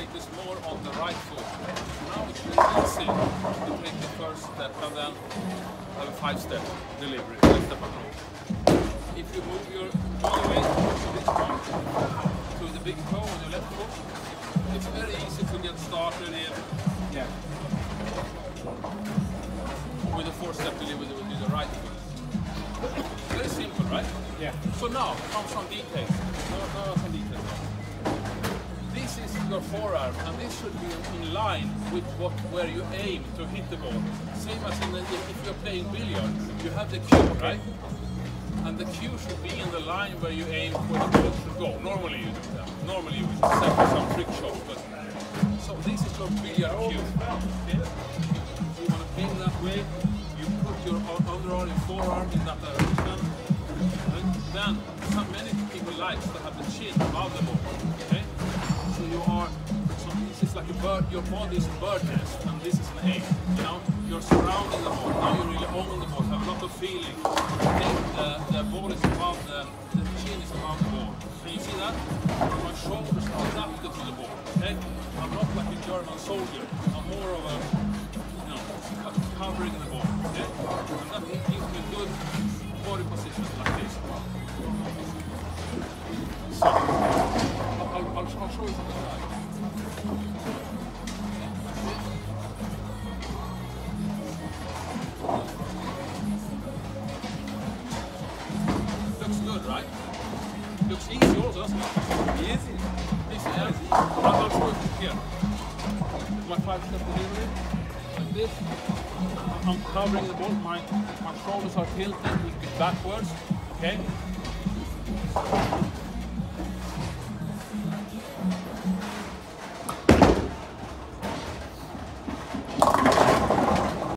focus more on the right foot. Now it's really easy to take the first step and then have a 5-step delivery, 5-step approach. If you move your body weight to this point, to the big toe on your left foot, it's very easy to get started in with a 4-step delivery with the right foot. Very simple, right? Yeah. So now comes some details. No some details. This is your forearm, and this should be in line with where you aim to hit the ball. Same as if you're playing billiards, you have the cue, right? And the cue should be in the line where you aim for the ball to go. Normally you do that. Normally you would set some trick shots, but so this is your billiard cue. Okay? So you want to aim that way. You put your underarm and forearm in that direction. And then, many people like to have the chin above the ball. Okay? So you are. So this is like a bird. Your body is a bird nest, and this is an aim. You know, you're surrounding the ball. Now you really own the ball. Have a lot of feeling. The ball is above the chin is above the ball. Can you see that? My shoulders are adapted to the ball. Okay? I'm not like a German soldier. I'm more of a, covering the ball. Okay? And that gives me good body position like this. So, I'll show you from the side. Looks good, right? Looks easy also, doesn't it? Easy. Easy, yeah. I'll show you here. My 5-step delivery, like this. I'm covering the ball. My shoulders are tilted a little bit backwards. Okay.